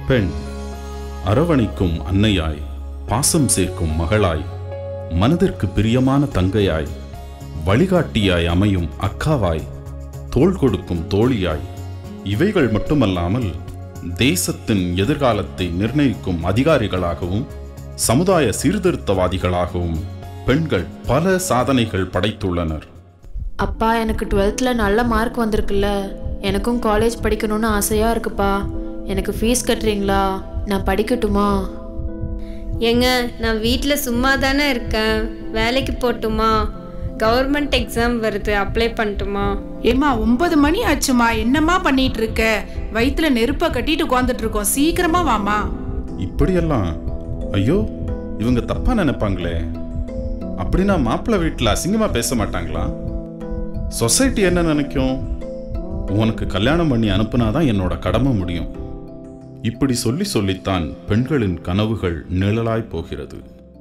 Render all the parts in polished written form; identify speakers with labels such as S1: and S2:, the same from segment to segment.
S1: பெண் அரவணைக்கும் அன்னையாய், பாசம் சேர்க்கும் மகளாய், மனதிற்கு பிரியமான தங்கையாய், வழிகாட்டியாய் அமையும் அக்காவாய், தோள் கொடுக்கும் தோழியாய், இவைகள் மட்டுமல்லாமல் தேசத்தின் எதிர்காலத்தை நிர்ணயிக்கும் அதிகாரிகளாகவும் சமுதாய சீர்திருத்தவாதிகளாகவும் பெண்கள் பல சாதனைகள் படைத்துள்ளனர்.
S2: அப்பா, எனக்கு 12th நல்ல மார்க் வந்திருக்குல்ல, எனக்கும் காலேஜ் படிக்கணும்னு ஆசையாக இருக்குப்பா. எனக்கு ஃபீஸ் கட்டுறீங்களா? நான் படிக்கட்டுமா?
S3: ஏங்க, நான் வீட்டில் சும்மா தானே இருக்கேன், வேலைக்கு போட்டுமா? கவர்மெண்ட் எக்ஸாம் வருது, அப்ளை பண்ணட்டுமா?
S4: ஏம்மா 9 மணி ஆச்சுமா, என்னம்மா பண்ணிட்டு இருக்க? வயிற்றுல நெருப்பை கட்டிட்டு உட்காந்துட்டு இருக்கோம், சீக்கிரமா வாமா.
S1: இப்படியெல்லாம் ஐயோ, இவங்க தப்பா நினைப்பாங்களே. அப்படின்னா மாப்பிள்ளை வீட்டில் அசிங்கமா பேச மாட்டாங்களா? சொசைட்டி என்ன நினைக்கும்? உனக்கு கல்யாணம் பண்ணி அனுப்புனாதான் என்னோட கடமை முடியும். இப்படி சொல்லித்தான் பெண்களின் கனவுகள் நிழலாய் போகிறது.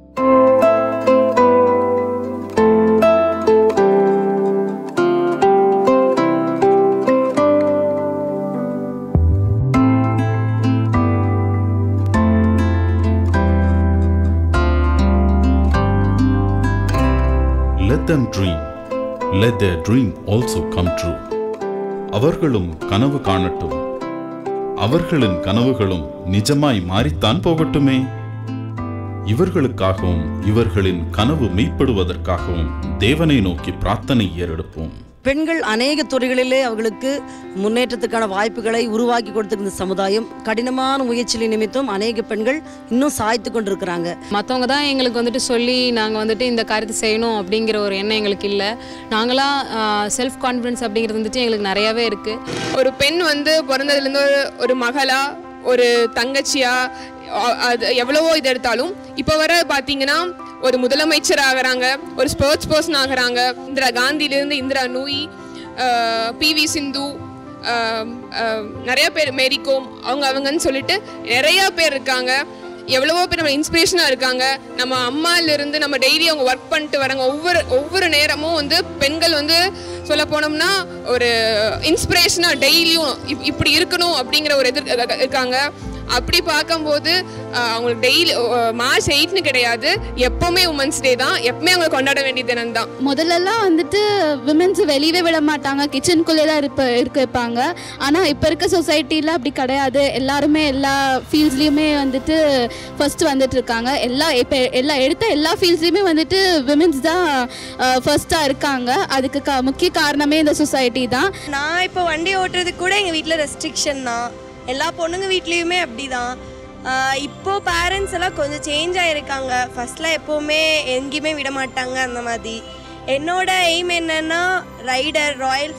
S1: Let them dream. Let their dream also come true. அவர்களும் கனவு காணட்டும். அவர்களின் கனவுகளும் நிஜமாய் மாறித்தான் போகட்டுமே. இவர்களுக்காகவும் இவர்களின் கனவு மெய்ப்படுவதற்காகவும் தேவனை நோக்கி பிரார்த்தனை ஏறெடுப்போம்.
S5: பெண்கள் அநேக துறைகளிலே அவர்களுக்கு முன்னேற்றத்துக்கான வாய்ப்புகளை உருவாக்கி கொடுத்திருந்த சமுதாயம் கடினமான முயற்சியை நிமித்தம் அநேக பெண்கள் இன்னும் சாய்த்து கொண்டிருக்கிறாங்க.
S6: மற்றவங்க தான் எங்களுக்கு வந்துட்டு சொல்லி நாங்கள் வந்துட்டு இந்த காரியத்தை செய்யணும் அப்படிங்கிற ஒரு எண்ணம் எங்களுக்கு இல்லை. நாங்களாம் செல்ஃப் கான்ஃபிடன்ஸ் அப்படிங்கிறது வந்துட்டு எங்களுக்கு நிறையாவே இருக்குது.
S7: ஒரு பெண் வந்து பிறந்ததுலேருந்து ஒரு மகளா, ஒரு தங்கச்சியா, அது எவ்வளவோ இது எடுத்தாலும் இப்போ வர பார்த்தீங்கன்னா ஒரு முதலமைச்சர் ஆகிறாங்க, ஒரு ஸ்போர்ட்ஸ் பர்சன் ஆகிறாங்க. இந்திரா காந்தியிலேருந்து இந்திரா நூயி, PV சிந்து, நிறையா பேர், மேரிகோம், அவங்கன்னு சொல்லிட்டு நிறையா பேர் இருக்காங்க. எவ்வளவோ பேர் நம்ம இன்ஸ்பிரேஷனாக இருக்காங்க. நம்ம அம்மாவிலிருந்து நம்ம டெய்லி அவங்க ஒர்க் பண்ணிட்டு வராங்க. ஒவ்வொரு நேரமும் வந்து பெண்கள் வந்து சொல்ல போனோம்னா ஒரு இன்ஸ்பிரேஷனாக டெய்லியும் இப்படி இருக்கணும் அப்படிங்கிற ஒரு இருக்காங்க. அப்படி பார்க்கும்போது அவங்களுக்கு டெய்லி March 8ன்னு கிடையாது, எப்போவுமே உமன்ஸ் டே தான், எப்பவுமே அவங்க கொண்டாட வேண்டிய தினம் தான்.
S8: முதல்லலாம் வந்துட்டு விமென்ஸ் வெளியவே விட மாட்டாங்க, கிச்சனுக்குள்ளே தான் இருப்பாங்க. ஆனால் இப்போ இருக்க சொசைட்டியில் அப்படி கிடையாது. எல்லாருமே எல்லா ஃபீல்ட்ஸ்லேயுமே வந்துட்டு ஃபர்ஸ்ட் வந்துட்டு இருக்காங்க. இப்போ எல்லா ஃபீல்ட்ஸ்லேயுமே வந்துட்டு விமென்ஸ் தான் ஃபர்ஸ்ட்டாக இருக்காங்க. அதுக்கு முக்கிய காரணமே இந்த சொசைட்டி தான்.
S3: நான் இப்போ வண்டி ஓட்டுறதுக்கு கூட எங்கள் வீட்டில் ரெஸ்ட்ரிக்ஷன் தான். எல்லா பொண்ணுங்க வீட்லேயுமே அப்படி தான். இப்போது பேரண்ட்ஸ் எல்லாம் கொஞ்சம் சேஞ்ச் ஆகிருக்காங்க. ஃபஸ்ட்டில் எப்போவுமே எங்கேயுமே விட மாட்டாங்க அந்த மாதிரி. என்னோட எய்ம் என்னென்னா rider,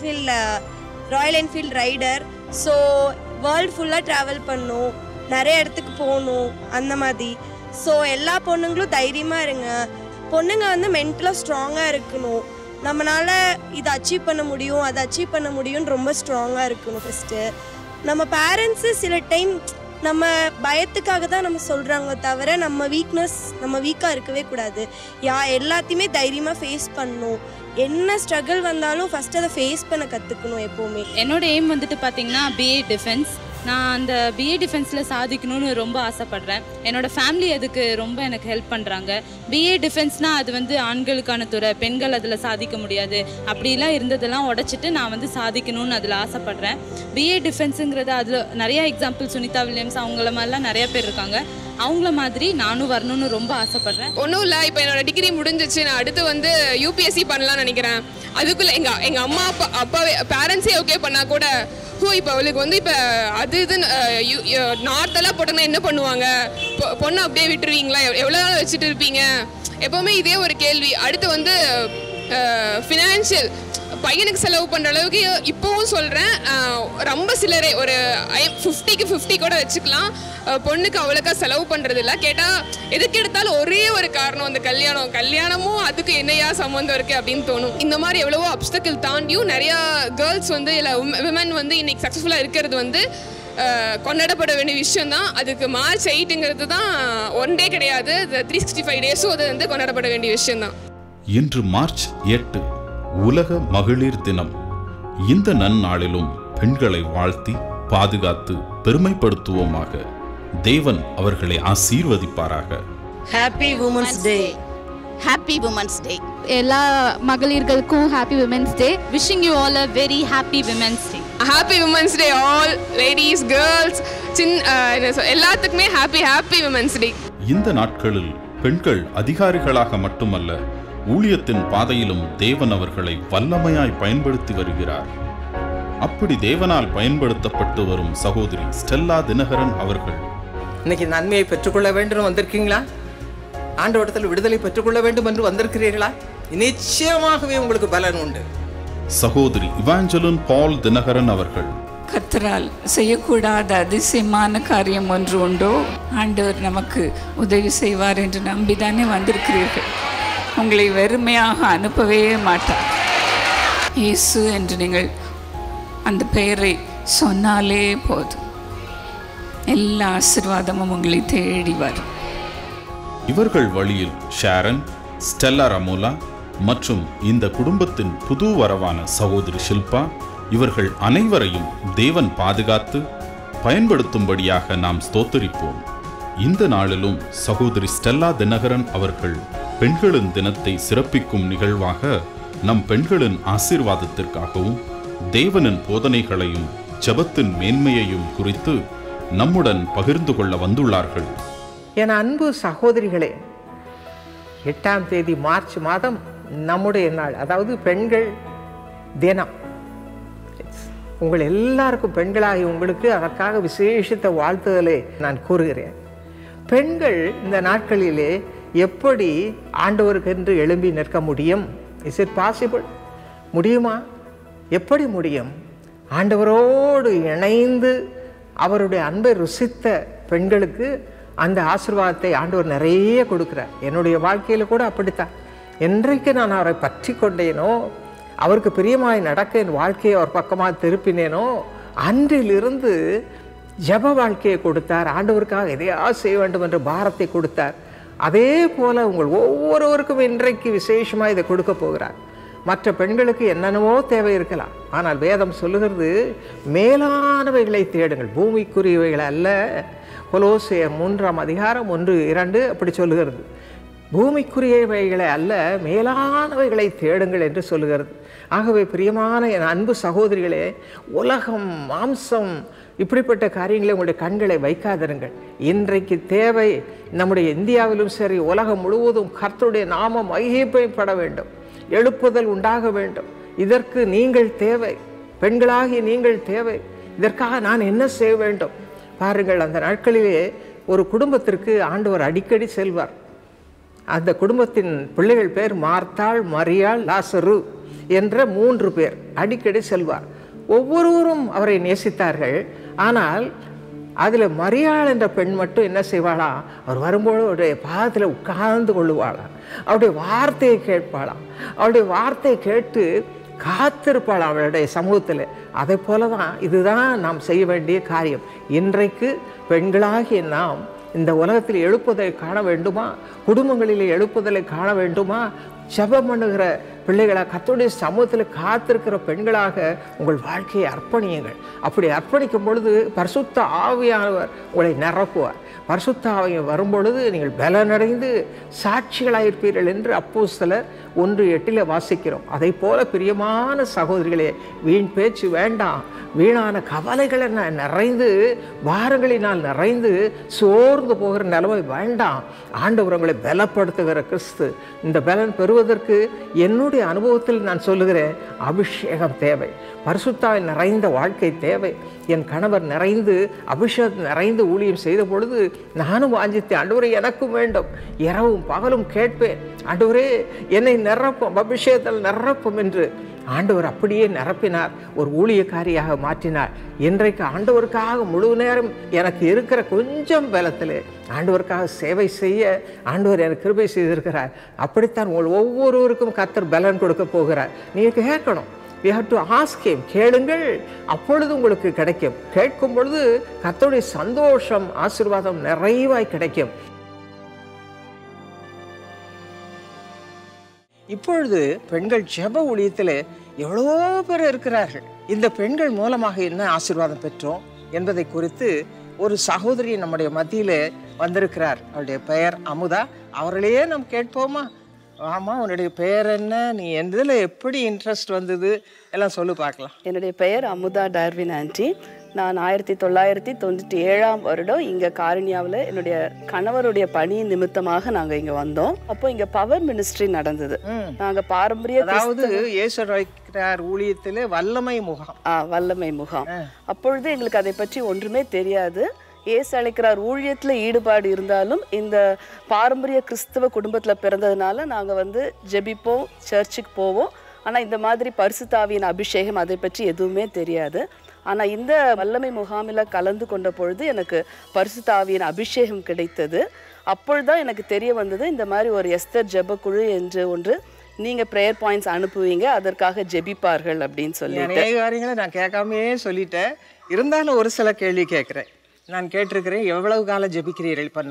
S3: Royal Enfield rider. So world ஃபுல்லாக ட்ராவல் பண்ணணும், நிறைய இடத்துக்கு போகணும் அந்த மாதிரி. ஸோ எல்லா பொண்ணுங்களும் தைரியமாக இருங்க. பொண்ணுங்க வந்து மென்டலாக ஸ்ட்ராங்காக இருக்கணும். நம்மளால் இதை அச்சீவ் பண்ண முடியும், அதை அச்சீவ் பண்ண முடியும்னு ரொம்ப ஸ்ட்ராங்காக இருக்கணும். ஃபஸ்ட்டு நம்ம பேரண்ட்ஸு சில டைம் நம்ம பயத்துக்காக தான் நம்ம சொல்கிறாங்க தவிர நம்ம வீக்காக இருக்கவே கூடாது. எல்லாத்தையுமே தைரியமாக ஃபேஸ் பண்ணணும். என்ன ஸ்ட்ரகிள் வந்தாலும் ஃபஸ்ட்டு அதை ஃபேஸ் பண்ண கற்றுக்கணும் எப்போவுமே.
S9: என்னோட எய்ம் வந்துட்டு பார்த்திங்கன்னா BA டிஃபென்ஸ். நான் அந்த BA டிஃபென்ஸில் சாதிக்கணும்னு ரொம்ப ஆசைப்பட்றேன். என்னோடய ஃபேமிலி அதுக்கு ரொம்ப எனக்கு ஹெல்ப் பண்ணுறாங்க. BA டிஃபென்ஸ்னால் அது வந்து ஆண்களுக்கான துறை, பெண்கள் அதில் சாதிக்க முடியாது அப்படிலாம் இருந்ததெல்லாம் உடச்சிட்டு நான் வந்து சாதிக்கணும்னு அதில் ஆசைப்பட்றேன். BA டிஃபென்ஸுங்கிறது அதில் நிறையா எக்ஸாம்பிள், சுனிதா வில்லியம்ஸ் அவங்கள மாதிரிலாம் நிறையா பேர் இருக்காங்க. அவங்கள மாதிரி நானும் வரணும்னு ரொம்ப ஆசைப்பட்றேன்.
S7: ஒன்றும் இல்லை, இப்போ என்னோட டிகிரி முடிஞ்சிச்சு, நான் அடுத்து வந்து UPSC பண்ணலான்னு நினைக்கிறேன். அதுக்குள்ளே எங்கள் அம்மா அப்பாவே பேரண்ட்ஸே ஓகே பண்ணால் கூட இப்போ அவளுக்கு வந்து இப்போ அது நார்த்தெல்லாம் போட்டோன்னா என்ன பண்ணுவாங்க, பொண்ணை அப்படியே விட்டுருவீங்களா, எவ்வளோ நாள் வச்சுட்டு இருப்பீங்க, எப்போவுமே இதே ஒரு கேள்வி. அடுத்து வந்து ஃபினான்ஷியல், பையனுக்கு செலவு பண்ணுற அளவுக்கு இப்போவும் சொல்கிறேன், ரொம்ப சிலரே ஒரு 50க்கு 50 கூட வச்சுக்கலாம். பொண்ணுக்கு அவ்வளோக்கா செலவு பண்ணுறது இல்லை. கேட்டால் எதுக்கு எடுத்தாலும் ஒரே ஒரு காரணம், அந்த கல்யாணமும் அதுக்கு என்னையா சம்மந்தம் இருக்குது அப்படின்னு தோணும். இந்த மாதிரி எவ்வளவோ அப்டக்கிள் தாண்டியும் நிறையா கேர்ள்ஸ் வந்து இல்லை விமன் வந்து இன்னைக்கு சக்ஸஸ்ஃபுல்லாக இருக்கிறது வந்து கொண்டாடப்பட வேண்டிய விஷயம் தான். அதுக்கு March 8ங்கிறது தான் ஒன் டே கிடையாது, 365 டேஸும் அது வந்து கொண்டாடப்பட வேண்டிய விஷயம் தான்.
S1: இன்று March 8 உலக மகளிர் தினம். இந்த நன்னாளிலும் பெண்களை வாழ்த்தி பாதுகாத்து பெருமைப்படுத்துவோமாக. தேவன் அவர்களை ஆசீர்வதிப்பாராக.
S5: Happy women's day.
S8: Happy women's day. எல்லா மகளிர்களுக்கும் happy women's day.
S9: Wishing you all a very happy women's day.
S7: Happy women's day all ladies, girls, எல்லாத்துக்குமே ஹாப்பி விமென்ஸ் டே.
S1: இந்த நாட்களில் பெண்கள் அதிகாரிகளாக மட்டுமல்ல, ஊழியத்தின் பாதையிலும் தேவன் அவர்களை வல்லமையாய் பயன்படுத்தி வருகிறார். அப்படி தேவனால் பயன்படுத்தப்பட்டு வரும் சகோதரி ஸ்டெல்லா தினகரன் அவர்கள்
S10: இன்னைக்கு நன்மையை பெற்றுக்கொள்ள வேண்டும் வந்திருக்கீங்களா? ஆண்டவரிடத்தில் விடுதலை பெற்றுக்கொள்ள வேண்டும் என்று வந்திருக்கிறீர்களா? நிச்சயமாகவே உங்களுக்கு பலன் உண்டு.
S1: சகோதரி இவாஞ்சலின் பால் தினகரன் அவர்கள்
S11: கர்த்தரால் செய்யக்கூடாத அதிசயமான காரியம் ஒன்று உண்டோ? ஆண்டவர் நமக்கு உதவி செய்வார் என்று நம்பிதானே வந்திருக்கிறீர்கள். உங்களை வெறுமையாக அனுப்பவே மாட்டார். இயேசு என்று நீங்கள் அந்த பெயரை சொன்னாலே போதும், எல்லா ஆசீர்வாதமும் உங்களை தேடி வரும்.
S1: இவர்கள் வழியில் ஷாரன், ஸ்டெல்லா ரமோலா மற்றும் இந்த குடும்பத்தின் புது வரவான சகோதரி ஷில்பா, இவர்கள் அனைவரையும் தேவன் பாதுகாத்து பயன்படுத்தும்படியாக நாம் ஸ்தோத்தரிப்போம். இந்த நாளிலும் சகோதரி ஸ்டெல்லா தினகரன் அவர்கள் பெண்களின் தினத்தை சிறப்பிக்கும் நிகழ்வாக நம் பெண்களின் ஆசீர்வாதத்திற்காகவும் தேவனின் போதனைகளையும் ஜெபத்தின் மேன்மையையும் குறித்து நம்முடன் பகிர்ந்து கொள்ள வந்துள்ளார்கள்.
S10: என் அன்பு சகோதரிகளே, 8ஆம் தேதி மார்ச் மாதம் நம்முடைய நாள், அதாவது பெண்கள் தினம். உங்கள் எல்லாருக்கும், பெண்களாகி உங்களுக்கு அதற்காக விசேஷித்த வாழ்த்துதலை நான் கூறுகிறேன். பெண்கள் இந்த நாட்களிலே எப்படி ஆண்டவருக்கென்று எழும்பி நிற்க முடியும்? Is it possible? முடியுமா? எப்படி முடியும்? ஆண்டவரோடு இணைந்து அவருடைய அன்பை ருசித்த பெண்களுக்கு அந்த ஆசீர்வாதத்தை ஆண்டவர் நிறைய கொடுக்குறார். என்னுடைய வாழ்க்கையில் கூட அப்படித்தான். என்றைக்கு நான் அவரை பற்றி கொண்டேனோ, அவருக்கு பிரியமாய் நடக்க என் வாழ்க்கையை அவர் பக்கமாக திருப்பினேனோ, அன்றிலிருந்து ஜப வாழ்க்கையை கொடுத்தார். ஆண்டவருக்காக எதையாவது செய்ய வேண்டும் என்ற பாரத்தை கொடுத்தார். அதே போல் உங்கள் ஒவ்வொருவருக்கும் இன்றைக்கு விசேஷமாக இதை கொடுக்க போகிறார். மற்ற பெண்களுக்கு என்னென்னவோ தேவை இருக்கலாம், ஆனால் வேதம் சொல்லுகிறது மேலானவைகளை தேடுங்கள், பூமிக்குரியவைகள் அல்ல. கொலோசியர் 3ஆம் அதிகாரம் 1-2 அப்படி சொல்லுகிறது. பூமிக்குரியவைகளை அல்ல, மேலானவைகளை தேடுங்கள் என்று சொல்லுகிறது. ஆகவே பிரியமான என் அன்பு சகோதரிகளே, உலகம், மாம்சம், இப்படிப்பட்ட காரியங்களை உங்களுடைய கண்களை வைக்காதிருங்கள். இன்றைக்கு தேவை நம்முடைய இந்தியாவிலும் சரி உலகம் முழுவதும் கர்த்தருடைய நாமம் மகிமைப்பட வேண்டும், எழுப்புதல் உண்டாக வேண்டும். இதற்கு நீங்கள் தேவை, பெண்களாகி நீங்கள் தேவை. இதற்காக நான் என்ன செய்ய வேண்டும் பாருங்கள். அந்த நாட்களிலே ஒரு குடும்பத்திற்கு ஆண்டவர் அடிக்கடி செல்வார். அந்த குடும்பத்தின் பிள்ளைகள் பேர் மார்த்தாள், மரியாள், லாசரு என்ற 3 பேர். அடிக்கடி செல்வார். ஒவ்வொருவரும் அவரை நேசித்தார்கள். ஆனால் அதில் மரியாள் என்ற பெண் மட்டும் என்ன செய்வாளா? அவர் வரும்போது அவருடைய பாதத்தில் உட்கார்ந்து கொள்ளுவாளாம், அவருடைய வார்த்தையை கேட்பாளாம், அவருடைய வார்த்தையை கேட்டு காத்திருப்பாளாம் அவளுடைய சமூகத்தில். அதை போல தான் இதுதான் நாம் செய்ய வேண்டிய காரியம். இன்றைக்கு பெண்களாகிய நாம் இந்த உலகத்தில் எழுப்புதலை காண வேண்டுமா? குடும்பங்களிலே எழுப்புதலை காண வேண்டுமா? ஜெபம் பண்ணுகிற பிள்ளைகளாக, கர்த்தருடைய சமூகத்தில் காத்திருக்கிற பெண்களாக உங்கள் வாழ்க்கையை அர்ப்பணியுங்கள். அப்படி அர்ப்பணிக்கும் பொழுது பரிசுத்த ஆவியானவர் உங்களை நிரப்புவார். பரிசுத்த ஆவியானவர் வரும்பொழுது நீங்கள் பலனடைந்து சாட்சிகளாயிருப்பீர்கள் என்று அப்போஸ்தலர் 1:8 வாசிக்கிறோம். அதை போல பிரியமான சகோதரிகளே, வீண் பேச்சு வேண்டாம். வீணான கவலைகளை நிறைந்து, பாரங்களினால் நிறைந்து சோர்ந்து போகிற நிலைமை வேண்டாம். ஆண்டவர் உங்களை பலப்படுத்துகிற கிறிஸ்து. இந்த பலன் பெறுவதற்கு என்னுடைய அனுபவத்தில் நான் சொல்லுகிறேன், அபிஷேகம் தேவை, பரிசுத்தாய் நிறைந்த வாழ்க்கை தேவை. என் கணவர் நிறைந்து அபிஷேகம் நிறைந்து ஊழியம் செய்த பொழுது நானும் வாஞ்சித்தேன், ஆண்டவரே எனக்கும் வேண்டும். இரவும் பகலும் கேட்பேன், ஆண்டவரே என்னை நிரப்பும், அபிஷேகத்தில் நிரப்பும் என்று. ஆண்டவர் அப்படியே நிரப்பினார், ஒரு ஊழியக்காரியாக மாற்றினார். இன்றைக்கு ஆண்டவருக்காக முழு நேரம் எனக்கு இருக்கிற கொஞ்சம் பலத்தில் ஆண்டவருக்காக சேவை செய்ய ஆண்டவர் எனக்கு கிருபை செய்திருக்கிறார். அப்படித்தான் உங்கள் ஒவ்வொருவருக்கும் கர்த்தர் பலன் கொடுக்க போகிறார். நீங்கள் கேட்கணும். We have to ask him. கேளுங்கள், அப்பொழுது உங்களுக்கு கிடைக்கும். கேட்கும் பொழுது கர்த்தருடைய சந்தோஷம், ஆசீர்வாதம் நிறைவாய் கிடைக்கும். இப்பொழுது பெண்கள் ஜெப ஊழியத்தில் எவ்வளோ பேர் இருக்கிறார்கள். இந்த பெண்கள் மூலமாக என்ன ஆசீர்வாதம் பெற்றோம் என்பதை குறித்து ஒரு சகோதரி நம்முடைய மத்தியில் வந்திருக்கிறார். அவருடைய பெயர் அமுதா. அவர்களையே நம்ம கேட்போமா? ஆமாம், உன்னுடைய பெயர் என்ன, நீ எதில் எப்படி இன்ட்ரெஸ்ட் வந்தது எல்லாம் சொல்லு பார்க்கலாம்.
S12: என்னுடைய பெயர் அமுதா டார்வின் ஆண்டி. நான் 1997 வருடம் இங்கே காரணியாவில் என்னுடைய கணவருடைய பணி நிமித்தமாக நாங்கள் இங்கே வந்தோம். அப்போ இங்கே பவர் மினிஸ்ட்ரி நடந்தது. நாங்கள் பாரம்பரிய
S10: அதாவது இயேசு வைக்கிறார் ஊழியத்தில் வல்லமை முகாம்.
S12: வல்லமை முகாம். அப்பொழுது எங்களுக்கு அதை பற்றி ஒன்றுமே தெரியாது. இயேசு அழைக்கிறார் ஊழியத்தில் ஈடுபாடு இருந்தாலும் இந்த பாரம்பரிய கிறிஸ்தவ குடும்பத்தில் பிறந்ததுனால நாங்கள் வந்து ஜெபிப்போம், சர்ச்சுக்கு போவோம். ஆனால் இந்த மாதிரி பரிசுத்த ஆவியின் அபிஷேகம் அதை பற்றி எதுவுமே தெரியாது. ஆனால் இந்த வல்லமை முகாமில் கலந்து கொண்ட பொழுது எனக்கு பரிசுத்த ஆவியின் அபிஷேகம் கிடைத்தது. அப்பொழுதுதான் எனக்கு தெரிய வந்தது, இந்த மாதிரி ஒரு எஸ்தர் ஜெபக்குழு என்று ஒன்று நீங்கள் ப்ரேயர் பாயிண்ட்ஸ் அனுப்புவீங்க, அதற்காக ஜெபிப்பார்கள் அப்படின்னு சொல்லிட்டு.
S10: நிறைய காரியங்களை நான் கேட்காமையே சொல்லிட்டேன். இருந்தாலும் ஒரு சில கேள்வி கேட்குறேன். நான் கேட்டிருக்கிறேன், எவ்வளவு காலம் ஜெபிக்கிறீர்கள்? இப்போ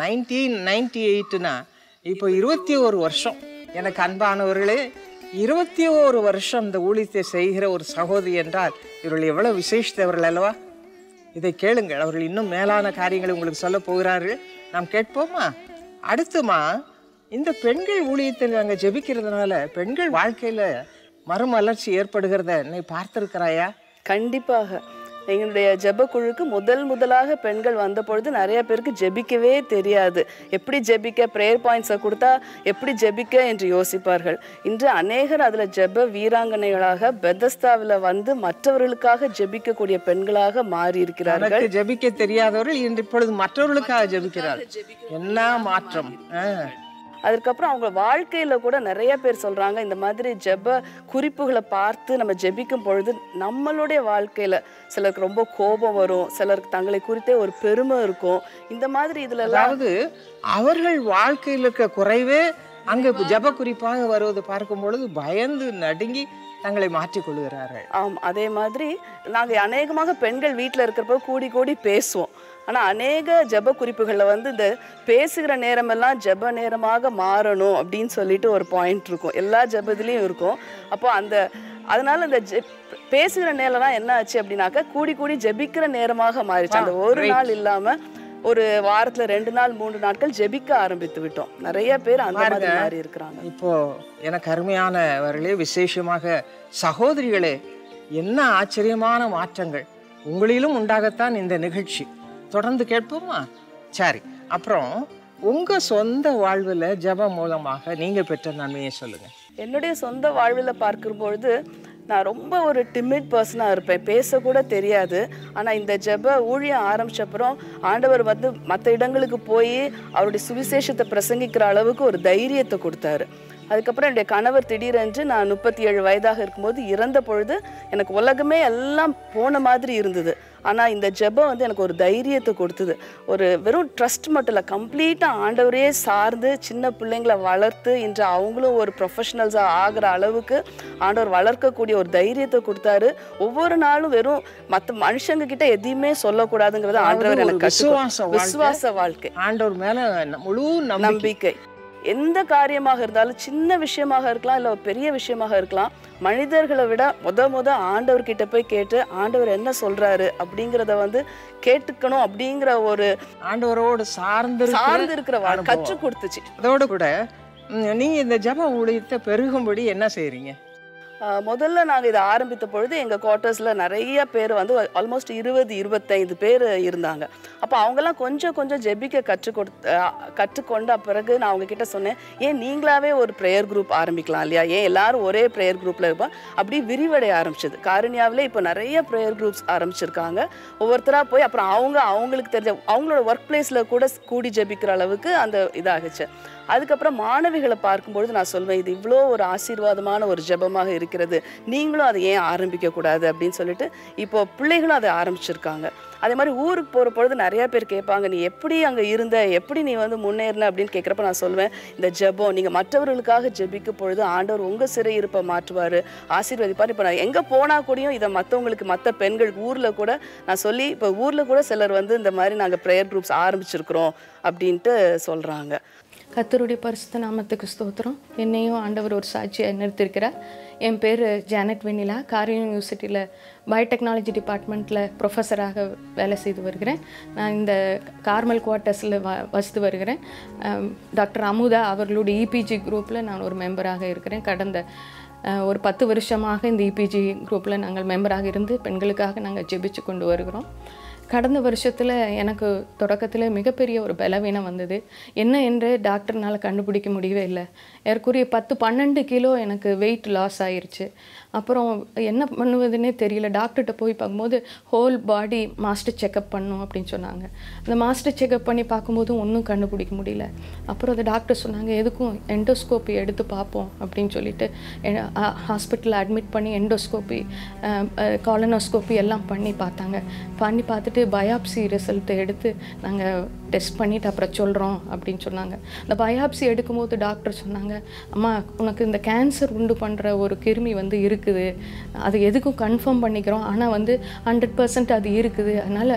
S10: 1998னா இப்போ 21 வருஷம். எனக்கு அன்பானவர்களே, 21 வருஷம் இந்த ஊழியத்தை செய்கிற ஒரு சகோதரி என்றால் இவர்கள் எவ்வளவு விசேஷித்தவர்கள் அல்லவா? இதை கேளுங்கள், அவர்கள் இன்னும் மேலான காரியங்களை உங்களுக்கு சொல்ல போகிறார்கள். நாம் கேட்போமா? அடுத்துமா, இந்த பெண்கள் ஊழியத்தில் நாங்கள் ஜெபிக்கிறதுனால பெண்கள் வாழ்க்கையில் மறுமலர்ச்சி ஏற்படுகிறத நீ பார்த்துருக்கிறாயா?
S12: கண்டிப்பாக. எங்களுடைய ஜெபக்குழுக்கு முதலாக பெண்கள் வந்த பொழுது நிறைய பேருக்கு ஜெபிக்கவே தெரியாது. எப்படி ஜெபிக்க, ப்ரேயர் பாயிண்ட்ஸை கொடுத்தா எப்படி ஜெபிக்க என்று யோசிப்பார்கள். இன்று அநேகர் அதில் ஜெப வீராங்கனைகளாக பெதஸ்தாவில் வந்து மற்றவர்களுக்காக ஜெபிக்கக்கூடிய பெண்களாக மாறி இருக்கிறார்கள்.
S10: ஜெபிக்க தெரியாதவர்கள் இன்று இப்பொழுது மற்றவர்களுக்காக ஜெபிக்கிறார்கள். என்ன மாற்றம்!
S12: அதுக்கப்புறம் அவங்க வாழ்க்கையில் கூட நிறைய பேர் சொல்கிறாங்க, இந்த மாதிரி ஜெப குறிப்புகளை பார்த்து நம்ம ஜெபிக்கும் பொழுது நம்மளுடைய வாழ்க்கையில் சிலருக்கு ரொம்ப கோபம் வரும், சிலருக்கு தங்களை குறித்தே ஒரு பெருமை இருக்கும். இந்த மாதிரி இதில்
S10: அதாவது அவர்கள் வாழ்க்கையில் இருக்க குறைவே அங்கே ஜெப குறிப்பாக வருவது பார்க்கும் பொழுது பயந்து நடுங்கி தங்களை மாற்றிக்கொள்கிறார்கள்.
S12: அதே மாதிரி நாங்கள் அநேகமாக பெண்கள் வீட்டில் இருக்கிறப்போ கூடி பேசுவோம். ஆனால் அநேக ஜெப குறிப்புகளில் வந்து இந்த பேசுகிற நேரமெல்லாம் ஜெப நேரமாக மாறணும் அப்படின்னு சொல்லிட்டு ஒரு பாயிண்ட் இருக்கும், எல்லா ஜெபத்துலேயும் இருக்கும். அப்போ அதனால இந்த பேசுகிற நேரம்லாம் என்ன ஆச்சு அப்படின்னாக்கா கூடி ஜெபிக்கிற நேரமாக மாறிச்சு. அந்த ஒரு நாள் இல்லாமல் ஒரு வாரத்தில் 2 நாள் 3 நாட்கள் ஜெபிக்க ஆரம்பித்து விட்டோம். நிறைய பேர் அந்த மாதிரி மாறி இருக்கிறாங்க.
S10: இப்போ எனக்கு அருமையானவர்களே, விசேஷமாக சகோதரிகளே, என்ன ஆச்சரியமான மாற்றங்கள் உங்களிலும் உண்டாகத்தான் இந்த நிகழ்ச்சி. தொடர்ந்து கேட்போமா? சரி, அப்புறம் உங்க சொந்த வாழ்வில் ஜெபம் மூலமாக நீங்க பெற்ற நன்மையை சொல்லுங்க.
S12: என்னுடைய சொந்த வாழ்வில் பார்க்கும்பொழுது நான் ரொம்ப ஒரு டிமிட் பர்சனாக இருப்பேன், பேசக்கூட தெரியாது. ஆனால் இந்த ஜெப ஊழியம் ஆரம்பிச்சப்புறம் ஆண்டவர் வந்து மற்ற இடங்களுக்கு போய் அவருடைய சுவிசேஷத்தை பிரசங்கிக்கிற அளவுக்கு ஒரு தைரியத்தை கொடுத்தாரு. அதுக்கப்புறம் என்னுடைய கணவர் திடீரென்று நான் 37 வயதாக இருக்கும்போது இறந்த பொழுது எனக்கு உலகமே எல்லாம் போன மாதிரி இருந்தது. ஆனால் இந்த ஜெபம் வந்து எனக்கு ஒரு தைரியத்தை கொடுத்தது. ஒரு வெறும் ட்ரஸ்ட் மட்டும் இல்லை, கம்ப்ளீட்டாக ஆண்டவரையே சார்ந்து சின்ன பிள்ளைங்களை வளர்த்து இன்று அவங்களும் ஒரு ப்ரொஃபஷனல்ஸாக ஆகிற அளவுக்கு ஆண்டவர் வளர்க்கக்கூடிய ஒரு தைரியத்தை கொடுத்தாரு. ஒவ்வொரு நாளும் வெறும் மற்ற மனுஷங்க கிட்ட எதையுமே சொல்லக்கூடாதுங்கிறது ஆண்டவர் எனக்கு விசுவாச வாழ்க்கை,
S10: ஆண்டவர் மேல முழு
S12: நம்பிக்கை. எந்த காரியமாக இருந்தாலும், சின்ன விஷயமாக இருக்கலாம் இல்லை பெரிய விஷயமாக இருக்கலாம், மனிதர்களை விட முத ஆண்டவர்கிட்ட போய் கேட்டு ஆண்டவர் என்ன சொல்றாரு அப்படிங்கிறத வந்து கேட்டுக்கணும் அப்படிங்கிற ஒரு
S10: ஆண்டவரோடு சார்ந்து
S12: இருக்கிற கற்றுக் கொடுத்துச்சு.
S10: அதோடு கூட நீங்க இந்த ஜெப ஊழியத்தை பெருகும்படி என்ன செய்றீங்க?
S12: முதல்ல நாங்கள் இதை ஆரம்பித்த பொழுது எங்கள் குவார்ட்டர்ஸில் நிறைய பேர் வந்து ஆல்மோஸ்ட் 20-25 பேர் இருந்தாங்க. அப்போ அவங்கெல்லாம் கொஞ்சம் ஜெபிக்க கற்றுக்கொண்ட பிறகு நான் அவங்கக்கிட்ட சொன்னேன், ஏன் நீங்களாவே ஒரு ப்ரேயர் குரூப் ஆரம்பிக்கலாம் இல்லையா, ஏன் எல்லாரும் ஒரே ப்ரேயர் குரூப்பில் இருப்போம். அப்படி விரிவடைய ஆரம்பிச்சது. காரணியாவிலே இப்போ நிறைய ப்ரேயர் குரூப்ஸ் ஆரம்பிச்சிருக்காங்க. ஒவ்வொருத்தராக போய் அப்புறம் அவங்களுக்கு தெரிஞ்ச அவங்களோட ஒர்க் பிளேஸில் கூட கூடி ஜெபிக்கிற அளவுக்கு அந்த இதாகிச்சு. அதுக்கப்புறம் மாணவிகளை பார்க்கும்பொழுது நான் சொல்வேன், இது இவ்வளோ ஒரு ஆசீர்வாதமான ஒரு ஜெபமாக இருக்கிறது, நீங்களும் அதை ஏன் ஆரம்பிக்கக்கூடாது அப்படின்னு சொல்லிட்டு இப்போ பிள்ளைகளும் அதை ஆரம்பிச்சிருக்காங்க. அதே மாதிரி ஊருக்கு போகிற பொழுது நிறையா பேர் கேட்பாங்க, நீ எப்படி அங்கே இருந்த, எப்படி நீ வந்து முன்னேறின அப்படின்னு கேட்குறப்ப நான் சொல்வேன், இந்த ஜெபம் நீங்கள் மற்றவர்களுக்காக ஜெபிக்கும் பொழுது ஆண்டவர் உங்கள் சிறையிருப்பை மாற்றுவார், ஆசீர்வதிப்பார். இப்போ நான் எங்கே போனால் கூடயும் இதை மற்றவங்களுக்கு, மற்ற பெண்கள் ஊரில் கூட நான் சொல்லி, இப்போ ஊரில் கூட சிலர் வந்து இந்த மாதிரி நாங்கள் ப்ரேயர் குரூப்ஸ் ஆரம்பிச்சிருக்கிறோம் அப்படின்ட்டு சொல்கிறாங்க.
S13: கர்த்தருடைய பரிசுத்த நாமத்துக்கு ஸ்தோத்திரம். என்னையும் ஆண்டவர் ஒரு சாட்சியாக நிறுத்திருக்கிறார். என் பேர் ஜானட் வெண்ணிலா. காரியன் யூனிவர்சிட்டியில் பயோடெக்னாலஜி டிபார்ட்மெண்ட்டில் ப்ரொஃபஸராக வேலை செய்து வருகிறேன். நான் இந்த கார்மல் குவார்ட்டர்ஸில் வசித்து வருகிறேன். டாக்டர் அமுதா அவர்களுடைய இபிஜி குரூப்பில் நான் ஒரு மெம்பராக இருக்கிறேன். கடந்த ஒரு 10 வருஷமாக இந்த இபிஜி குரூப்பில் நாங்கள் மெம்பராக இருந்து பெண்களுக்காக நாங்கள் ஜெபிச்சு கொண்டு வருகிறோம். கடந்த வருஷத்தில் எனக்கு தொடக்கத்தில் மிகப்பெரிய ஒரு பலவீனம் வந்தது. என்ன என்று டாக்டர்னால் கண்டுபிடிக்க முடியவே இல்லை. ஏற்குரிய 10-12 கிலோ எனக்கு வெயிட் லாஸ் ஆயிடுச்சு. அப்புறம் என்ன பண்ணுவதுன்னே தெரியல. டாக்டர்கிட்ட போய் பார்க்கும்போது ஹோல் பாடி மாஸ்டர் செக்கப் பண்ணணும் அப்படின்னு சொன்னாங்க. அந்த மாஸ்டர் செக்கப் பண்ணி பார்க்கும்போதும் ஒன்றும் கண்டுபிடிக்க முடியல. அப்புறம் அந்த டாக்டர் சொன்னாங்க, எதுக்கும் எண்டோஸ்கோப்பி எடுத்து பார்ப்போம் அப்படின்னு சொல்லிட்டு ஹாஸ்பிட்டலில் அட்மிட் பண்ணி எண்டோஸ்கோப்பி காலனோஸ்கோப்பி எல்லாம் பண்ணி பார்த்தாங்க. பண்ணி பார்த்துட்டு பயாப்சி ரிசல்ட்டை எடுத்து நாங்கள் டெஸ்ட் பண்ணிவிட்டு அப்புறம் சொல்கிறோம் அப்படின்னு சொன்னாங்க. அந்த பயாப்சி எடுக்கும்போது டாக்டர் சொன்னாங்க, அம்மா உனக்கு இந்த கேன்சர் உண்டு பண்ணுற ஒரு கிருமி வந்து இருக்குது, அது எதுக்கும் கன்ஃபார்ம் பண்ணிக்கிறோம், ஆனால் வந்து 100% அது இருக்குது, அதனால்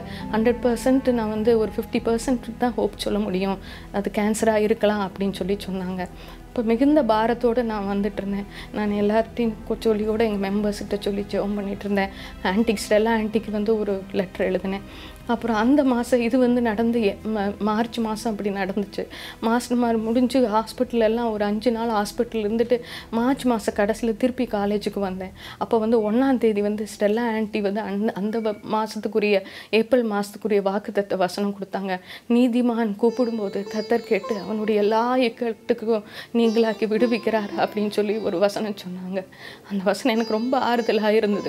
S13: 100% நான் வந்து ஒரு 50% தான் ஹோப் சொல்ல முடியும், அது கேன்சராக இருக்கலாம் அப்படின்னு சொன்னாங்க. இப்போ மிகுந்த பாரத்தோடு நான் வந்துட்டு இருந்தேன். நான் எல்லார்ட்டையும் சொல்லியோட எங்கள் மெம்பர்ஸ்கிட்ட சொல்லி ஜெபம் பண்ணிகிட்டு இருந்தேன். ஸ்டெல்லா ஆன்ட்டிக்கு வந்து ஒரு லெட்டர் எழுதினேன். அப்புறம் அந்த மாதம் இது வந்து நடந்து மார்ச் மாதம் அப்படி நடந்துச்சு. முடிஞ்சு ஹாஸ்பிட்டலெல்லாம் ஒரு 5 நாள் ஹாஸ்பிட்டல் இருந்துட்டு மார்ச் மாதம் கடைசியில் திருப்பி காலேஜுக்கு வந்தேன். அப்போ வந்து 1ஆம் தேதி வந்து ஸ்டெல்லா ஆன்ட்டி வந்து அந்த மாதத்துக்குரிய ஏப்ரல் மாதத்துக்குரிய வாக்குத்தத்த வசனம் கொடுத்தாங்க. நீதிமான் கூப்பிடும்போது கர்த்தர் கேட்டு அவனுடைய எல்லா இக்கட்டுக்கும் நீங்களாக்கி விடுவிக்கிறார் அப்படின்னு சொல்லி ஒரு வசனம் சொன்னாங்க. அந்த வசனம் எனக்கு ரொம்ப ஆறுதலாக இருந்தது.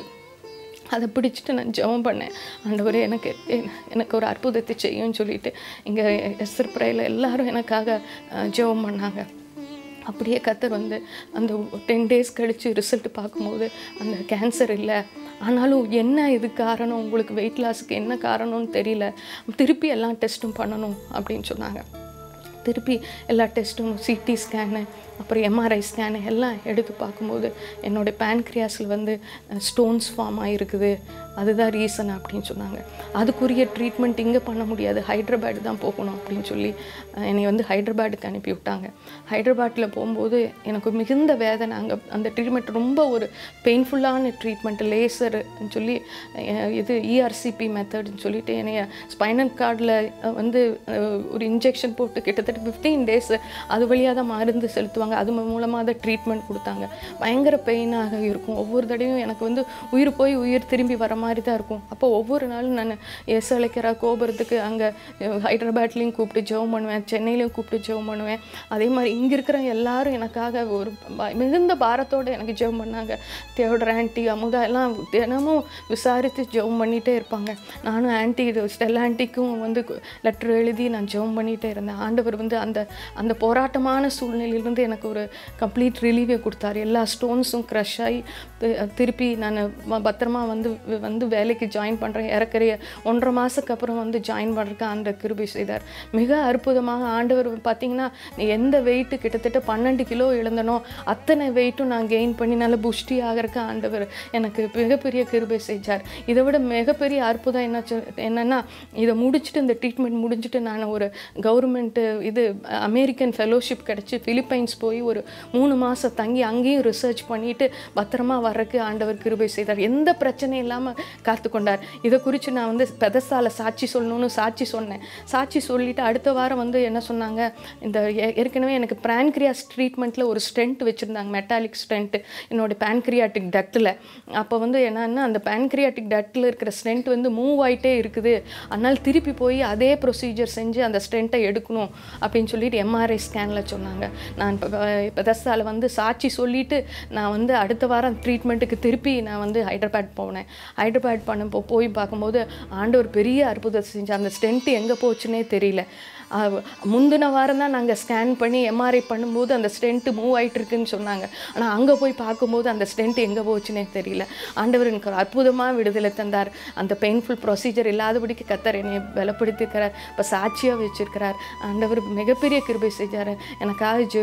S13: அதை பிடிச்சிட்டு நான் ஜெபம் பண்ணேன். ஆண்டவரே எனக்கு ஒரு அற்புதத்தை செய்யும்னு சொல்லிட்டு இங்கே எஸ்தர் பிரேயில் எல்லாரும் எனக்காக ஜெபம் பண்ணாங்க. அப்படியே கர்த்தர் வந்து அந்த 10 days கழித்து ரிசல்ட் பார்க்கும்போது அந்த கேன்சர் இல்லை, ஆனாலும் என்ன இது காரணம், உங்களுக்கு வெயிட் லாஸுக்கு என்ன காரணம்னு தெரியல, திருப்பி எல்லா டெஸ்ட்டும் பண்ணணும் அப்படின்னு சொன்னாங்க. திருப்பி எல்லா டெஸ்ட்டும் சிடி ஸ்கேனு அப்புறம் எம்ஆர்ஐ ஸ்கேனு எல்லாம் எடுத்து பார்க்கும்போது என்னோடய பேன்க்ரியாஸில் வந்து ஸ்டோன்ஸ் ஃபார்ம் ஆகிருக்குது, அதுதான் ரீசன் அப்படின்னு சொன்னாங்க. அதுக்குரிய ட்ரீட்மெண்ட் இங்கே பண்ண முடியாது, ஹைதராபாடு தான் போகணும் அப்படின்னு சொல்லி என்னை வந்து ஹைதராபாடுக்கு அனுப்பி விட்டாங்க. ஹைதராபாத்தில் போகும்போது எனக்கு மிகுந்த வேதனை. அங்கே அந்த ட்ரீட்மெண்ட் ரொம்ப ஒரு பெயின்ஃபுல்லான ட்ரீட்மெண்ட், லேசர்னு சொல்லி இது இஆர்சிபி மெத்தட்னு சொல்லிட்டு என்னைய ஸ்பைனல் கார்டில் வந்து ஒரு இன்ஜெக்ஷன் போட்டு கிட்டத்தட்ட 15 days அது வழியாக தான் மருந்து செலுத்துவாங்க. அது மூலமாக தான் ட்ரீட்மெண்ட் கொடுத்தாங்க. பயங்கர பெயினாக இருக்கும். ஒவ்வொரு தடையும் எனக்கு வந்து உயிர் போய் உயிர் திரும்பி வர மாதிரி தான் இருக்கும். அப்போ ஒவ்வொரு நாளும் நான் அழைக்கிற கோபுரத்துக்கு அங்கே ஹைதராபாத்லேயும் கூப்பிட்டு ஜெபம் பண்ணுவேன், சென்னையிலையும் கூப்பிட்டு ஜெபம் பண்ணுவேன். அதே மாதிரி இங்கே இருக்கிற எல்லாரும் எனக்காக ஒரு மிகுந்த பாரத்தோடு எனக்கு ஜெபம் பண்ணாங்க. தியோடர் ஆன்ட்டி, அமுதா எல்லாம் தினமும் விசாரித்து ஜெபம் பண்ணிகிட்டே இருப்பாங்க. நானும் ஆன்ட்டி ஸ்டெல்லா ஆன்ட்டிக்கும் வந்து லெட்டர் எழுதி நான் ஜெபம் பண்ணிகிட்டே இருந்தேன். ஆண்டவர் வந்து அந்த போராட்டமான சூழ்நிலையிலிருந்து எனக்கு ஒரு கம்ப்ளீட் ரிலீவே கொடுத்தாரு. எல்லா ஸ்டோன்ஸும் க்ரஷ் ஆகி திருப்பி நான் பத்திரமா வந்து வேலைக்கு ஜாயின் பண்ணுறேன். இறக்குறைய 1.5 மாதத்துக்கு அப்புறம் வந்து ஜாயின் பண்ணுறதுக்கு அந்த கிருபை செய்தார். மிக அற்புதமாக ஆண்டவர் பார்த்திங்கன்னா எந்த வெயிட்டு கிட்டத்தட்ட 12 கிலோ இழந்தனோ அத்தனை வெயிட்டும் நான் கெயின் பண்ணி நல்ல புஷ்டி ஆகிறதுக்கு ஆண்டவர் எனக்கு மிகப்பெரிய கிருபை செஞ்சார். இதை விட மிகப்பெரிய அற்புதம் என்னென்னா இதை முடிச்சுட்டு இந்த ட்ரீட்மெண்ட் முடிஞ்சுட்டு நான் ஒரு கவர்மெண்ட்டு இது அமெரிக்கன் ஃபெலோஷிப் கிடச்சி பிலிப்பைன்ஸ் போய் ஒரு 3 மாதம் தங்கி அங்கேயும் ரிசர்ச் பண்ணிவிட்டு பத்திரமா வர்றதுக்கு ஆண்டவர் கிருபை செய்தார். எந்த பிரச்சனையும் இல்லாமல் காத்து கொண்டார். இதை குறித்து நான் வந்து பெதஸ்தால சாட்சி சொல்லணும்னு சாட்சி சொன்னேன். சாட்சி சொல்லிவிட்டு அடுத்த வாரம் வந்து என்ன சொன்னாங்க, இந்த ஏற்கனவே எனக்கு பேன்க்ரியாஸ் ட்ரீட்மெண்ட்டில் ஒரு ஸ்டென்ட் வச்சுருந்தாங்க, மெட்டாலிக் ஸ்டென்ட்டு என்னோடய பேன்க்ரியாட்டிக் டக்டில். அப்போ வந்து என்னன்னா அந்த பேன்க்ரியாட்டிக் டக்டில் இருக்கிற ஸ்டென்ட் வந்து மூவ் ஆகிட்டே இருக்குது, அதனால் திருப்பி போய் அதே ப்ரொசீஜர் செஞ்சு அந்த ஸ்டென்ட்டை எடுக்கணும் அப்படின்னு சொல்லிட்டு எம்ஆர்ஐ ஸ்கேனில் சொன்னாங்க. நான் பெதஸ்தால வந்து சாட்சி சொல்லிவிட்டு நான் வந்து அடுத்த வாரம் ட்ரீட்மெண்ட்டுக்கு திருப்பி நான் வந்து ஹைதராபாத் போனேன். ஹைதராபாத் போய் பார்க்கும்போது ஆண்டவர் பெரிய அற்புதத்தை செஞ்சு அந்த ஸ்டென்ட்டு எங்கே போச்சுன்னே தெரியல. முந்தின வாரம் தான் நாங்கள் ஸ்கேன் பண்ணி எம்ஆர்ஐ பண்ணும்போது அந்த ஸ்டென்ட்டு மூவ் ஆகிட்டுருக்குன்னு சொன்னாங்க. ஆனால் அங்கே போய் பார்க்கும்போது அந்த ஸ்டென்ட் எங்கே போச்சுன்னே தெரியல. ஆண்டவர் எனக்கு ஒரு அற்புதமாக விடுதலை தந்தார். அந்த பெயின்ஃபுல் ப்ரொசீஜர் இல்லாதபடிக்கு கர்த்தர் என்னை பலப்படுத்தியிருக்கிறார். இப்போ சாட்சியாக வச்சுருக்கிறார். ஆண்டவர் மிகப்பெரிய கிருபை செஞ்சார். எனக்காக ஜெபிச்ச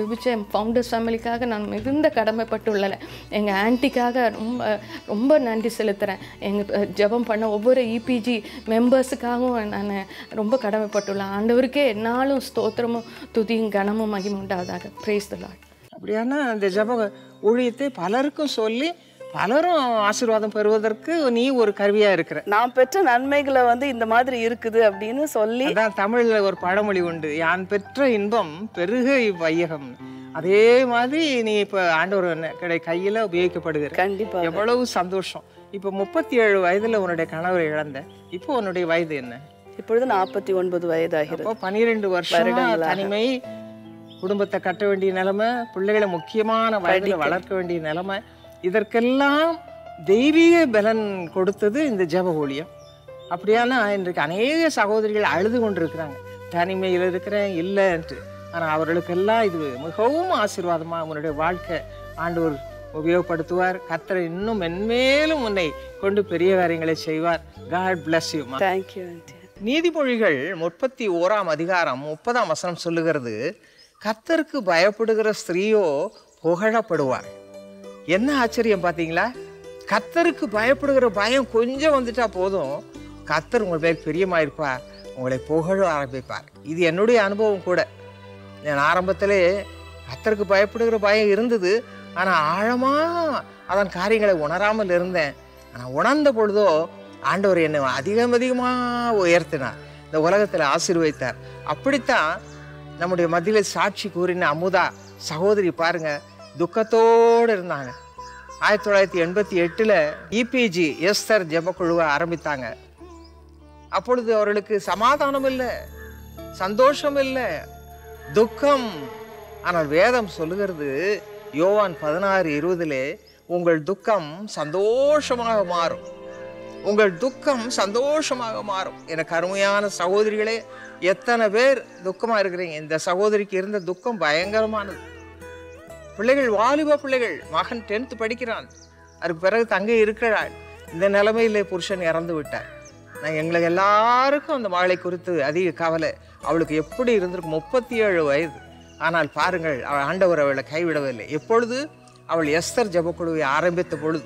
S13: என் ஃபவுண்டர்ஸ் ஃபேமிலிக்காக நான் மிகுந்த கடமைப்பட்டுள்ளேன். எங்கள் ஆன்ட்டிக்காக ரொம்ப ரொம்ப நன்றி செலுத்துகிறேன். எங்கள் ஜெபம் பண்ண ஒவ்வொரு இபிஜி மெம்பர்ஸுக்காகவும் நான் ரொம்ப கடமைப்பட்டுள்ளேன். ஆண்டவருக்கே என்னாலும் ஸ்தோத்திரமும் துதியும் கனமும் மகிமை உண்டாவதாக. Praise the Lord.
S10: அப்படியான அந்த ஜெப ஊழியத்தை பலருக்கும் சொல்லி பலரும் ஆசீர்வாதம் பெறுவதற்கு நீ ஒரு கருவியா இருக்கிற.
S12: நான் பெற்ற நன்மைகளை வந்து இந்த மாதிரி இருக்குது அப்படின்னு சொல்லி,
S10: அதான் தமிழ்ல ஒரு பழமொழி உண்டு, யான் பெற்ற இன்பம் பெருக இவ்வையகம். அதே மாதிரி நீ இப்ப ஆண்டவர் கையில உபயோகிக்கப்படுகிற.
S12: கண்டிப்பா.
S10: எவ்வளவு சந்தோஷம். இப்ப 37 வயதுல உன்னுடைய கணவரை இழந்த, இப்போ உன்னுடைய வயது என்ன?
S12: இப்பொழுது 49 வயதாகிறது.
S10: 12 வருஷம் தனிமை, குடும்பத்தை கட்ட வேண்டிய நிலைமை, பிள்ளைகளை முக்கியமான வயதில் வளர்க்க வேண்டிய நிலைமை, இதற்கெல்லாம் தெய்வீக பலன் கொடுத்தது இந்த ஜெப ஊழியம். அப்படியானா இன்றைக்கு அநேக சகோதரிகள் அழுது கொண்டிருக்கிறாங்க, தனிமையில் இருக்கிறேன் இல்லைன்ட்டு. ஆனால் அவர்களுக்கெல்லாம் இது மிகவும் ஆசீர்வாதமாக உன்னுடைய வாழ்க்கை ஆண்டவர் உபயோகப்படுத்துவார். கர்த்தர் இன்னும் மென்மேலும் உன்னை கொண்டு பெரிய காரியங்களை செய்வார். God bless you.
S12: Thank you.
S10: நீதிமொழிகள் 31ஆம் அதிகாரம் 30ஆம் வசனம் சொல்லுகிறது, கர்த்தருக்கு பயப்படுகிற ஸ்திரீயோ புகழப்படுவார். என்ன ஆச்சரியம் பார்த்தீங்களா? கர்த்தருக்கு பயப்படுகிற பயம் கொஞ்சம் வந்துட்டா போதும், கர்த்தர் உங்கள் மேல் பிரியமாயிருப்பார், உங்களை புகழ ஆரம்பிப்பார். இது என்னுடைய அனுபவம் கூட. நான் ஆரம்பத்திலே கர்த்தருக்கு பயப்படுகிற பயம் இருந்தது, ஆனால் ஆழமாக அதன் காரியங்களை உணராமல் இருந்தேன். ஆனால் உணர்ந்த பொழுதோ ஆண்டவர் என்னை அதிகமாக உயர்த்தினார், இந்த உலகத்தில் ஆசீர்வதித்தார். அப்படித்தான் நம்முடைய மத்தியில் சாட்சி கூறின அமுதா சகோதரி பாருங்க, துக்கத்தோடு இருந்தாங்க. 1988 இபிஜி எஸ்தர் ஜெபக்குழுவை ஆரம்பித்தாங்க. அப்பொழுது அவர்களுக்கு சமாதானம் இல்லை, சந்தோஷம் இல்லை, துக்கம். ஆனால் வேதம் சொல்லுகிறது யோவான் 16:20 உங்கள் துக்கம் சந்தோஷமாக மாறும், உங்கள் துக்கம் சந்தோஷமாக மாறும். எனக்கு அருமையான சகோதரிகளே, எத்தனை பேர் துக்கமாக இருக்கிறீங்க? இந்த சகோதரிக்கு இருந்த துக்கம் பயங்கரமானது. பிள்ளைகள், வாலிப பிள்ளைகள், மகன் 10th படிக்கிறான், அதுக்கு பிறகு தங்கை இருக்கிறாள். இந்த நிலைமையிலே புருஷன் இறந்து விட்டார். நான் எங்களுக்கு எல்லாருக்கும் அந்த மகளை குறித்து அதிக கவலை. அவளுக்கு எப்படி இருந்திருக்கும்? 37 வயது. ஆனால் பாருங்கள், அவள் ஆண்டவர் அவளை கைவிடவில்லை. எப்பொழுது? அவள் எஸ்தர் ஜெபக்குழுவை ஆரம்பித்த பொழுது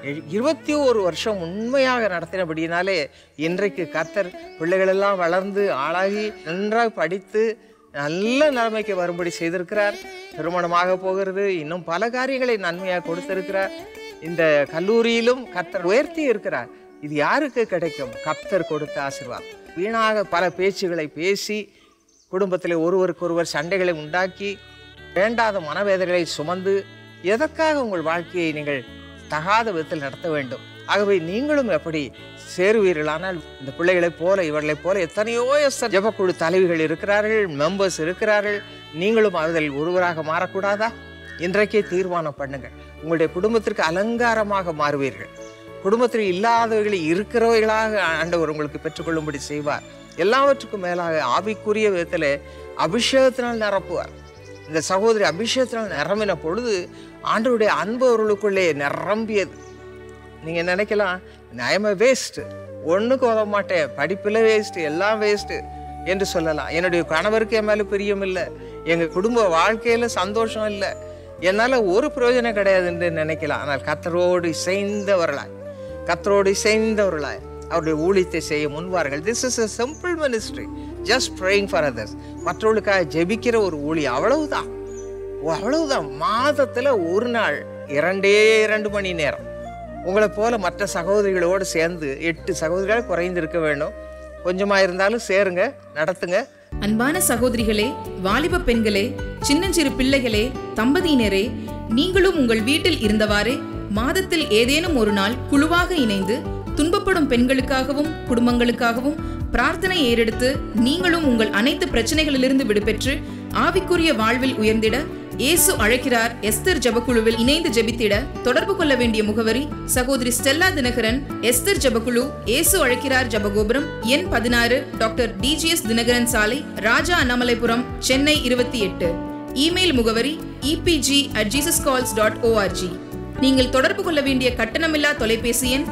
S10: 21 வருஷம் உண்மையாக நடத்தினபடியினாலே இன்றைக்கு கர்த்தர் பிள்ளைகளெல்லாம் வளர்ந்து ஆளாகி நன்றாக படித்து நல்ல நிலைமைக்கு வரும்படி செய்திருக்கிறார். திருமணமாக போகிறது, இன்னும் பல காரியங்களை நன்மையாக கொடுத்திருக்கிறார். இந்த கல்லூரியிலும் கர்த்தர் உயர்த்தி இருக்கிறார். இது யாருக்கு கிடைக்கும்? கர்த்தர் கொடுத்த ஆசீர்வாதம். வீணாக பல பேச்சுகளை பேசி குடும்பத்தில் ஒருவருக்கொருவர் சண்டைகளை உண்டாக்கி வேண்டாத மனவேதனைகளை சுமந்து எதற்காக உங்கள் வாழ்க்கையை நீங்கள் தகாத விதத்தில் நடத்த வேண்டும்? ஆகவே நீங்களும் எப்படி சேருவீர்களானால் இந்த பிள்ளைகளைப் போல இவர்களைப் போல எத்தனையோ ஜெபக்குழு தலைவிகள் இருக்கிறார்கள், மெம்பர்ஸ் இருக்கிறார்கள். நீங்களும் அதில் ஒருவராக மாறக்கூடாதா? இன்றைக்கே தீர்மானம் பண்ணுங்கள். உங்களுடைய குடும்பத்திற்கு அலங்காரமாக மாறுவீர்கள். குடும்பத்தில் இல்லாதவர்களை இருக்கிறவர்களாக ஆண்டவர் உங்களுக்கு பெற்றுக்கொள்ளும்படி செய்வார். எல்லாவற்றுக்கும் மேலாக ஆவிக்குரிய விதத்தில் அபிஷேகத்தினால் நிரப்புவார். இந்த சகோதரி அபிஷேகத்தினால் நிரம்பின பொழுது ஆண்டவருடைய அன்பு அவர்களுக்குள்ளே நிரம்பியது. நீங்கள் நினைக்கலாம், நான் வேஸ்ட்டு, ஒன்றுக்கு உதவ மாட்டேன், படிப்பில் வேஸ்ட்டு, எல்லாம் வேஸ்ட்டு என்று சொல்லலாம். என்னுடைய கணவருக்கு என் மேலே பிரியம் இல்லை, எங்கள் குடும்ப வாழ்க்கையில் சந்தோஷம் இல்லை, என்னால் ஒரு பிரயோஜனம் கிடையாது என்று நினைக்கலாம். ஆனால் கர்த்தரோடு இசைந்தவர்களாய் அவருடைய ஊழியத்தை செய்ய முன்வார்கள். This is a simple ministry, just praying for others. மற்றவர்களுக்காக ஜெபிக்கிற ஒரு ஊழியம், அவ்வளவுதான். மாதத்தில் ஒரு நாள் 2 மணி நேரம் உங்களை போல மற்ற சகோதரிகளோடு சேர்ந்து 8 சகோதரிகள் குறைந்திருக்க வேண்டும். கொஞ்சமாக இருந்தாலும் சேருங்க, நடத்துங்க.
S14: அன்பான சகோதரிகளே, வாலிப பெண்களே, சின்னஞ்சிறு பிள்ளைகளே, தம்பதியினரே, நீங்களும் உங்கள் வீட்டில் இருந்தவாறே மாதத்தில் ஏதேனும் ஒரு நாள் குழுவாக இணைந்து துன்பப்படும் பெண்களுக்காகவும் குடும்பங்களுக்காகவும் பிரார்த்தனை ஏறெடுத்து நீங்களும் உங்கள் அனைத்து பிரச்சனைகளிலிருந்து விடுபெற்று ஆவிக்குரிய வாழ்வில் உயர்ந்திட இயேசு அழைக்கிறார் எஸ்தர் ஜெபக்குழுவில் இணைந்து ஜெபித்திட தொடர்பு கொள்ள வேண்டிய முகவரி சகோதரி ஸ்டெல்லா தினகரன், எஸ்தர் ஜெபக்குழு, இயேசு அழைக்கிறார் ஜெபகோபுரம், எண் 16, டாக்டர் DGS தினகரன் சாலை, ராஜா அண்ணாமலைபுரம், சென்னை 28. இமெயில் முகவரி epg@jesuscalls.org. நீங்கள் தொடர்பு கொள்ள வேண்டிய கட்டணமில்லா தொலைபேசி எண்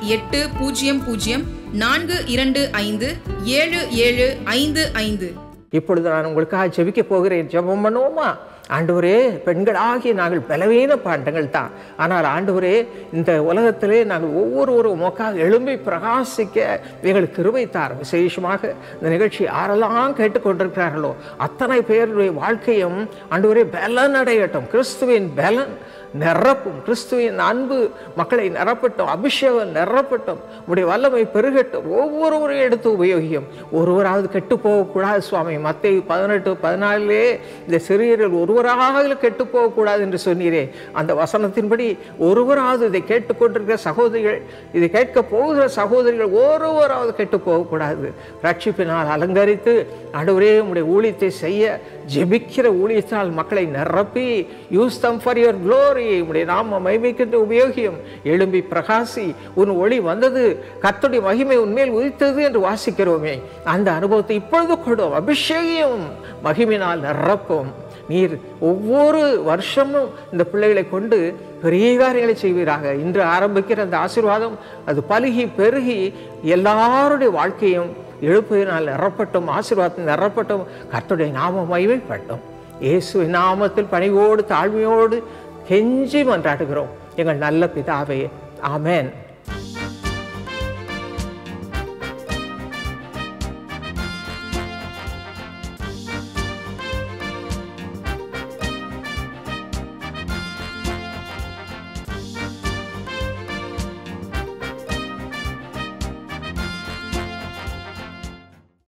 S14: 1800 425 7755.
S10: இப்பொழுது நான் உங்களுக்காக ஜெபிக்க போகிறேன். ஜெபம் பண்ணுவோமா? ஆண்டவரே, பெண்களாகிய நாங்கள் பலவீன பாண்டங்கள் தான். ஆனால் ஆண்டவரே, இந்த உலகத்திலே நாங்கள் ஒவ்வொருவரும் உமக்காக எழும்பி பிரகாசிக்க எங்களுக்கு கிருபை தார். விசேஷமாக இந்த நிகழ்ச்சி யாரெல்லாம் கேட்டுக்கொண்டிருக்கிறார்களோ அத்தனை பேருடைய வாழ்க்கையும் ஆண்டவரே பலன் அடையட்டும். கிறிஸ்துவின் பலன் நிரப்பும். கிறிஸ்துவின் அன்பு மக்களை நிரப்பட்டும். அபிஷேகம் நிரப்பட்டும். உடைய வல்லமை பெருகட்டும். ஒவ்வொருவரையும் எடுத்து உபயோகியும். ஒருவராவது கெட்டு போகக்கூடாது சுவாமி. மத்தேயு 18:14 இந்த சிறியரில் ஒருவராக கெட்டு போகக்கூடாது என்று சொன்னீரே. அந்த வசனத்தின்படி ஒருவராவது இதை கேட்டுக்கொண்டிருக்கிற சகோதரிகள், இதை கேட்க போகிற சகோதரிகள் ஒருவராவது கெட்டு போகக்கூடாது. ரட்சிப்பினால் அலங்கரித்து ஆண்டவரே உம்முடைய ஊழியத்தை செய்ய ஜெபிக்கிற ஊழியத்தினால் மக்களை நிரப்பி use them for your glory. உடைய நாம மகிமைக்கு உபயோகியும். எழும்பி பிரகாசி. உன் ஒளி வந்தது, கர்த்தருடைய மகிமை உன்மேல் உதித்தது என்று வாசிக்கிறோமே. அந்த அனுபவத்தை இப்பொழுது கொடும். அபிஷேகம் மகிமையினால் நிரப்பும். நீர் ஒவ்வொரு வருஷமும் இந்த பிள்ளைகளை கொண்டு பெரிய காரியங்களை செய்வீராக. இன்று ஆரம்பிக்கிற அந்த ஆசீர்வாதம் அது பலுகி பெருகி எல்லாருடைய வாழ்க்கையும் எழுப்பதினால் நிரப்பட்டும். ஆசீர்வாதத்தில் நிரப்பட்டும். கர்த்தருடைய நாம மகிமைப்பட்டும். இயேசுவின் நாமத்தில் பணிவோடு தாழ்மையோடு கெஞ்சி மன்றாடுகிறோம் எங்கள் நல்ல பிதாவே. ஆமென்.